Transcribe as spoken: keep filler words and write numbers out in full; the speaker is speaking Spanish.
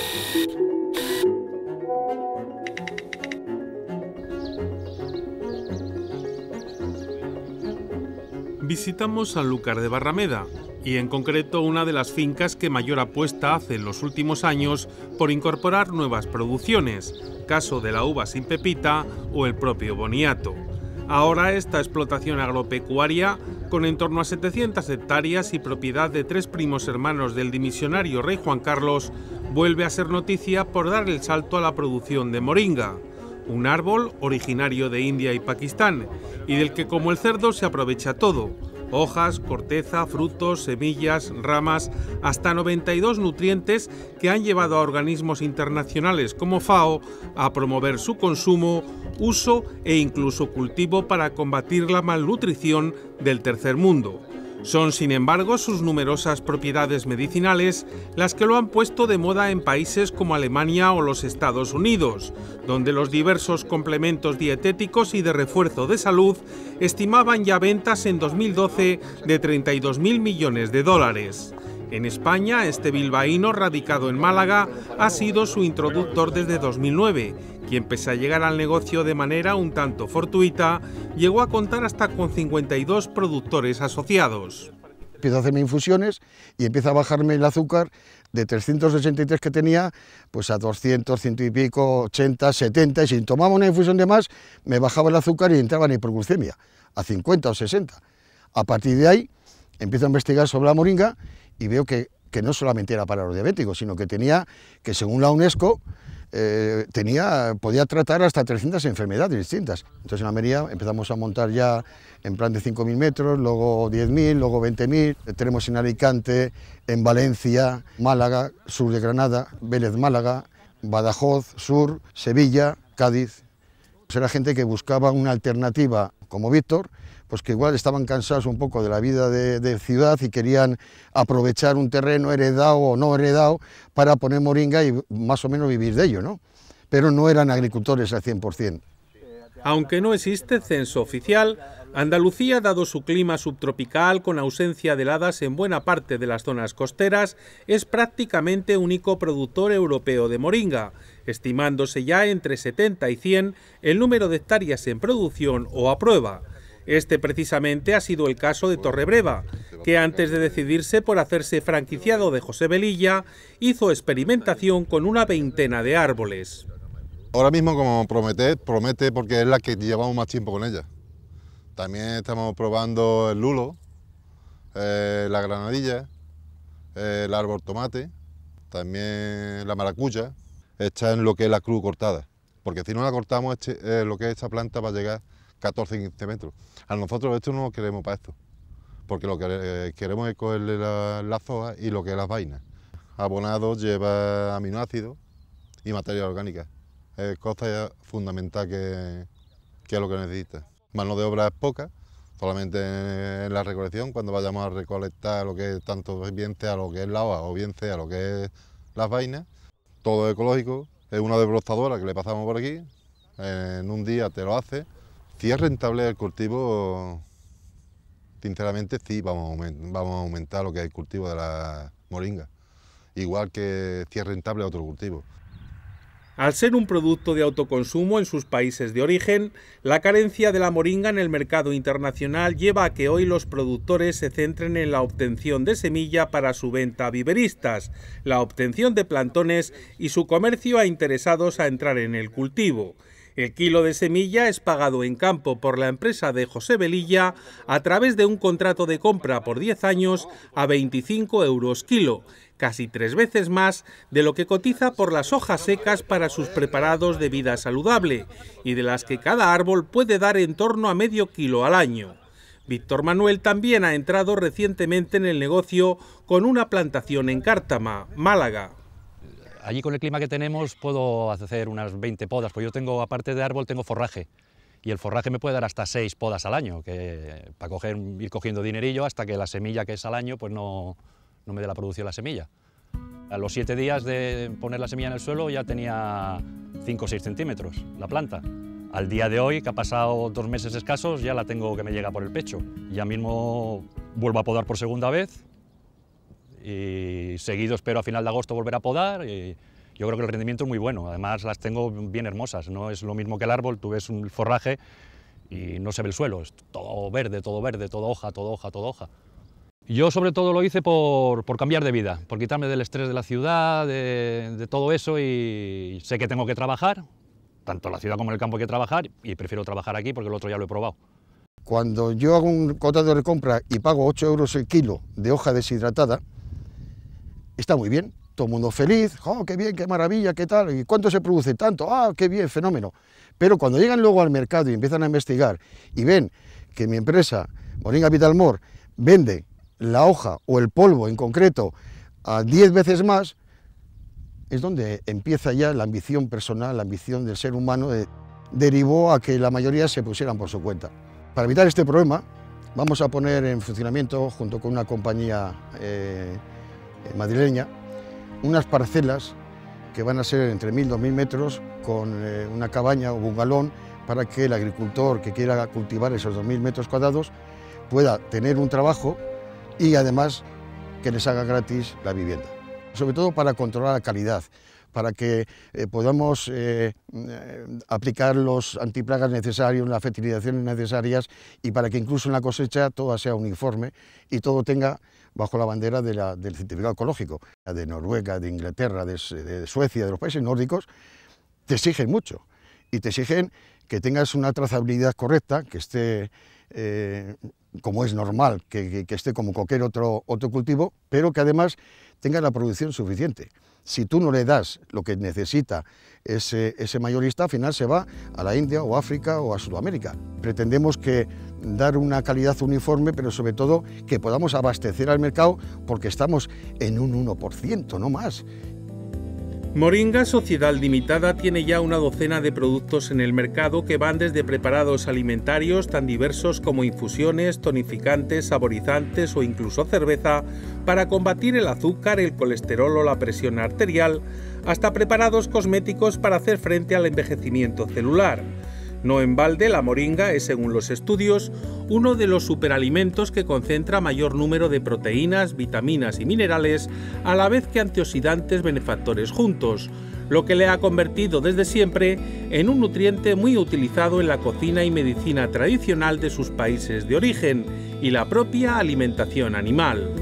Visitamos Sanlúcar de Barrameda y en concreto una de las fincas que mayor apuesta hace en los últimos años por incorporar nuevas producciones, caso de la uva sin pepita o el propio boniato. Ahora esta explotación agropecuaria, con en torno a setecientas hectáreas y propiedad de tres primos hermanos del dimisionario rey Juan Carlos, vuelve a ser noticia por dar el salto a la producción de moringa, un árbol originario de India y Pakistán, y del que como el cerdo se aprovecha todo: hojas, corteza, frutos, semillas, ramas, hasta noventa y dos nutrientes que han llevado a organismos internacionales como FAO a promover su consumo, uso e incluso cultivo para combatir la malnutrición del tercer mundo. Son, sin embargo, sus numerosas propiedades medicinales las que lo han puesto de moda en países como Alemania o los Estados Unidos, donde los diversos complementos dietéticos y de refuerzo de salud estimaban ya ventas en dos mil doce de treinta y dos mil millones de dólares. En España, este bilbaíno, radicado en Málaga, ha sido su introductor desde dos mil nueve, quien, pese a llegar al negocio de manera un tanto fortuita, llegó a contar hasta con cincuenta y dos productores asociados. Empiezo a hacerme infusiones y empieza a bajarme el azúcar de trescientos ochenta y tres que tenía, pues a doscientos, ciento y pico, ochenta, setenta, y si tomaba una infusión de más, me bajaba el azúcar y entraba en hiperglucemia, a cincuenta o sesenta. A partir de ahí, empiezo a investigar sobre la moringa y veo que, que no solamente era para los diabéticos, sino que tenía, que según la UNESCO, eh, tenía, podía tratar hasta trescientas enfermedades distintas. Entonces en Almería empezamos a montar ya en plan de cinco mil metros, luego diez mil, luego veinte mil. Tenemos en Alicante, en Valencia, Málaga, sur de Granada, Vélez Málaga, Badajoz, sur, Sevilla, Cádiz. Pues era gente que buscaba una alternativa como Víctor, pues que igual estaban cansados un poco de la vida de, de ciudad y querían aprovechar un terreno heredado o no heredado para poner moringa y más o menos vivir de ello, ¿no? Pero no eran agricultores al cien por cien. Aunque no existe censo oficial, Andalucía, dado su clima subtropical con ausencia de heladas en buena parte de las zonas costeras, es prácticamente único productor europeo de moringa, estimándose ya entre setenta y cien el número de hectáreas en producción o a prueba. Este precisamente ha sido el caso de Torrebreva, que antes de decidirse por hacerse franquiciado de José Velilla, hizo experimentación con una veintena de árboles. Ahora mismo, como promete, promete porque es la que llevamos más tiempo con ella. También estamos probando el lulo, eh, la granadilla, eh, el árbol tomate, también la maracuya. Está en lo que es la cruz cortada, porque si no la cortamos, este, eh, lo que es esta planta va a llegar catorce a quince metros. A nosotros esto no lo queremos para esto, porque lo que eh, queremos es cogerle las la hojas y lo que es las vainas. Abonado lleva aminoácidos y materia orgánica. Es cosa fundamental que, que es lo que necesita. Mano de obra es poca, solamente en la recolección, cuando vayamos a recolectar lo que es tanto bien sea lo que es la hoja o bien sea lo que es las vainas. Todo es ecológico, es una desbrozadora que le pasamos por aquí, en un día te lo hace. Si es rentable el cultivo, sinceramente sí, vamos a, aumentar, vamos a aumentar lo que es el cultivo de la moringa, igual que si es rentable otro cultivo. Al ser un producto de autoconsumo en sus países de origen, la carencia de la moringa en el mercado internacional lleva a que hoy los productores se centren en la obtención de semilla para su venta a viveristas, la obtención de plantones y su comercio a interesados a entrar en el cultivo. El kilo de semilla es pagado en campo por la empresa de José Velilla a través de un contrato de compra por diez años a veinticinco euros kilo, casi tres veces más de lo que cotiza por las hojas secas para sus preparados de vida saludable y de las que cada árbol puede dar en torno a medio kilo al año. Víctor Manuel también ha entrado recientemente en el negocio con una plantación en Cártama, Málaga. Allí con el clima que tenemos puedo hacer unas veinte podas, pues yo tengo, aparte de árbol, tengo forraje. Y el forraje me puede dar hasta seis podas al año, que para coger, ir cogiendo dinerillo hasta que la semilla que es al año pues no, no me dé la producción la semilla. A los siete días de poner la semilla en el suelo ya tenía cinco o seis centímetros la planta. Al día de hoy, que ha pasado dos meses escasos, ya la tengo que me llega por el pecho. Ya mismo vuelvo a podar por segunda vez. Y seguido espero a final de agosto volver a podar y, Yo creo que el rendimiento es muy bueno, además las tengo bien hermosas, no es lo mismo que el árbol, tú ves un forraje y no se ve el suelo, es todo verde, todo verde, todo hoja, todo hoja, todo hoja. Yo sobre todo lo hice por, por cambiar de vida, por quitarme del estrés de la ciudad, de, de todo eso, y sé que tengo que trabajar, tanto en la ciudad como en el campo hay que trabajar, y prefiero trabajar aquí porque el otro ya lo he probado. Cuando yo hago un contrato de recompra y pago ocho euros el kilo de hoja deshidratada, está muy bien, todo el mundo feliz, ¡oh, qué bien, qué maravilla, qué tal! ¿Y cuánto se produce? Tanto, ¡ah, qué bien, fenómeno! Pero cuando llegan luego al mercado y empiezan a investigar y ven que mi empresa, Moringa Vitalmor, vende la hoja o el polvo en concreto a diez veces más, es donde empieza ya la ambición personal, la ambición del ser humano, de, derivó a que la mayoría se pusieran por su cuenta. Para evitar este problema, vamos a poner en funcionamiento, junto con una compañía eh, madrileña, unas parcelas que van a ser entre mil y dos mil metros, con eh, una cabaña o bungalón, para que el agricultor que quiera cultivar esos dos mil metros cuadrados pueda tener un trabajo y además que les haga gratis la vivienda. Sobre todo para controlar la calidad, para que eh, podamos eh, eh, aplicar los antiplagas necesarios, las fertilizaciones necesarias, y para que incluso en la cosecha todo sea uniforme y todo tenga bajo la bandera de la, del certificado ecológico. De Noruega, de Inglaterra, de, de Suecia, de los países nórdicos, te exigen mucho y te exigen que tengas una trazabilidad correcta, que esté eh, como es normal, que, que, que esté como cualquier otro, otro cultivo, pero que además tenga la producción suficiente. Si tú no le das lo que necesita ese, ese mayorista, al final se va a la India o África o a Sudamérica. Pretendemos que dar una calidad uniforme, pero sobre todo que podamos abastecer al mercado, porque estamos en un uno por ciento, no más. Moringa Sociedad Limitada tiene ya una docena de productos en el mercado que van desde preparados alimentarios tan diversos como infusiones, tonificantes, saborizantes o incluso cerveza para combatir el azúcar, el colesterol o la presión arterial, hasta preparados cosméticos para hacer frente al envejecimiento celular. No en balde, la moringa es, según los estudios, uno de los superalimentos que concentra mayor número de proteínas, vitaminas y minerales, a la vez que antioxidantes benefactores juntos, lo que le ha convertido desde siempre en un nutriente muy utilizado en la cocina y medicina tradicional de sus países de origen y la propia alimentación animal.